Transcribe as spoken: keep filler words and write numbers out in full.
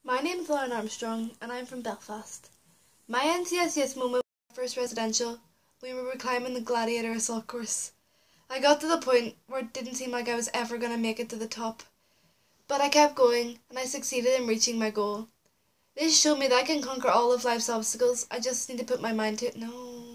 My name is Lauren Armstrong and I'm from Belfast. My N C S S moment was my first residential. We were climbing the Gladiator assault course. I got to the point where it didn't seem like I was ever going to make it to the top. But I kept going and I succeeded in reaching my goal. This showed me that I can conquer all of life's obstacles. I just need to put my mind to it. No.